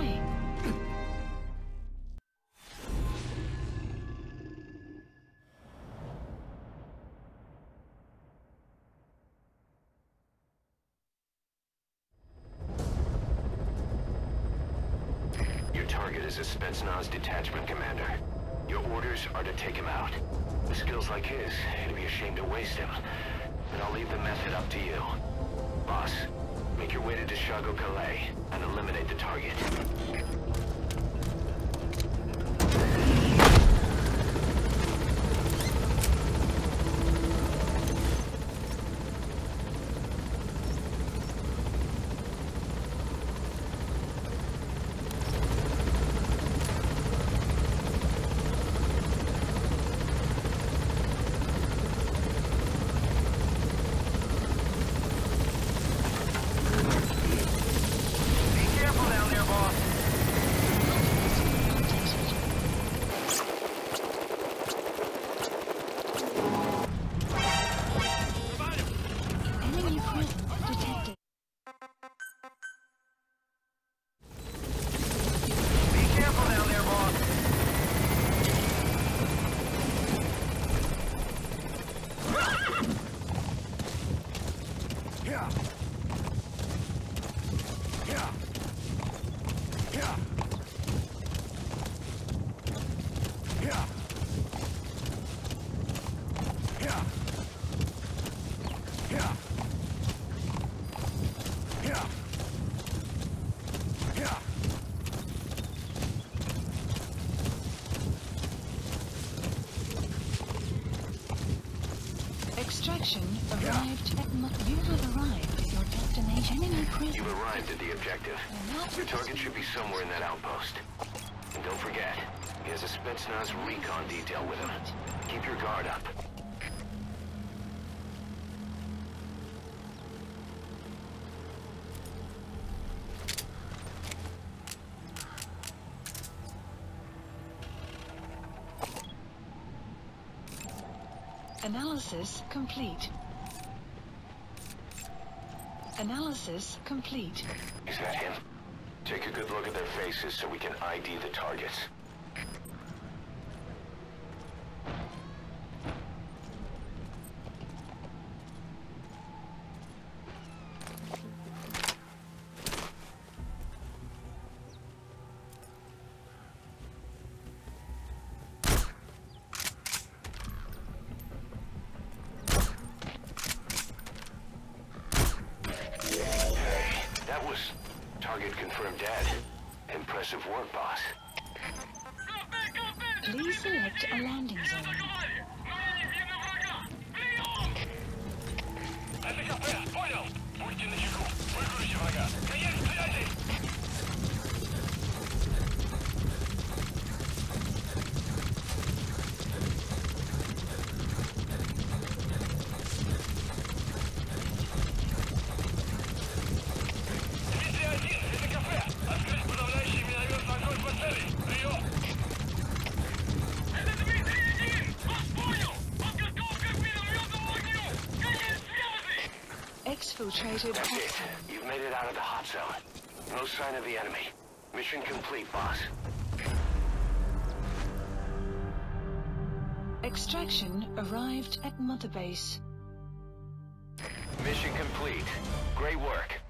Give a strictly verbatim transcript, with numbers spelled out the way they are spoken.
destroying. Your target is a Spetsnaz detachment commander. Your orders are to take him out. With skills like his, it'd be a shame to waste him. But I'll leave the method up to you. Boss, make your way to Deshago Calais and eliminate the target. Extraction arrived at Mo- You have arrived at your destination. Enemy prison. You've arrived at the objective. Your target should be somewhere in that outpost. And don't forget, he has a Spetsnaz recon detail with him. Keep your guard up. Analysis complete. Analysis complete. Is that him? Take a good look at their faces so we can I D the targets. That was target confirmed dead. Impressive work, boss. Please select a landing zone. Exfiltrated. That's it. You've made it out of the hot zone. No sign of the enemy. Mission complete, boss. Extraction arrived at Mother Base. Mission complete. Great work.